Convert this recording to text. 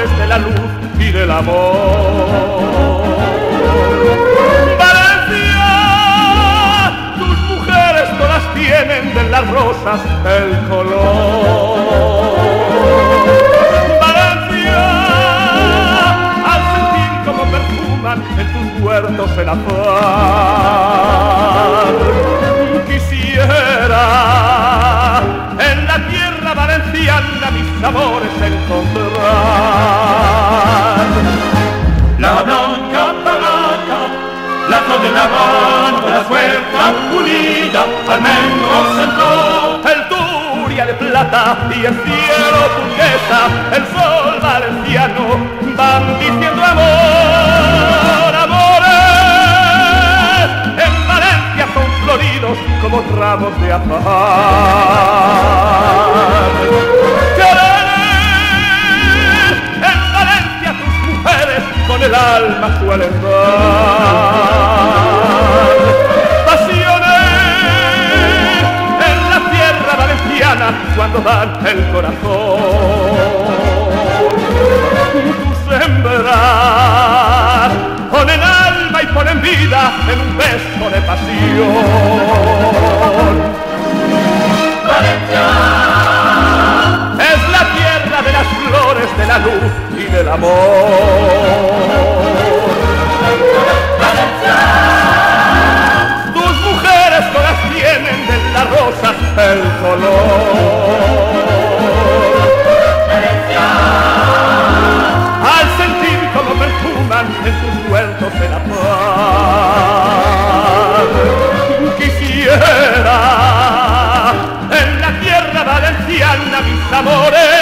flores de la luz y del amor. Valencia, tus mujeres todas tienen de las rosas el color. Valencia, al sentir como perfuman en tus huertos el azahar, quisiera en la tierra valenciana mis amores encontrar. La blanca palaca, la flor de la Habana, la suelta pulida, almendros entró, el Turia de plata y el cielo turquesa, el sol valenciano, van diciendo amor, amores, en Valencia son floridos como ramos de azahar. Querer en Valencia tus mujeres con el alma suelen dar. Pasiones en la tierra valenciana cuando dan el corazón. Tu sembrar ponen alma y ponen vida en un beso de pasión. Valencia es la tierra de las flores, de la luz y del amor. Valencia, tus mujeres todas tienen de las rosas el color. Valencia, al sentir como perfuman en tus huertos el azahar, quisiera en la tierra valenciana mis amores